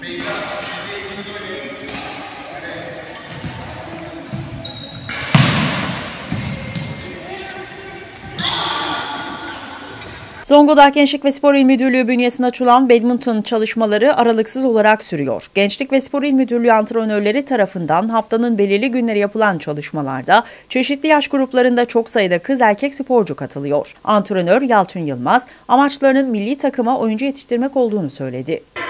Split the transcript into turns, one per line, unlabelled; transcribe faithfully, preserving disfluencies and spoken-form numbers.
Zonguldak Gençlik ve Spor İl Müdürlüğü bünyesinde açılan badminton çalışmaları aralıksız olarak sürüyor. Gençlik ve Spor İl Müdürlüğü antrenörleri tarafından haftanın belirli günleri yapılan çalışmalarda çeşitli yaş gruplarında çok sayıda kız erkek sporcu katılıyor. Antrenör Yalçın Yılmaz, amaçlarının milli takıma oyuncu yetiştirmek olduğunu söyledi.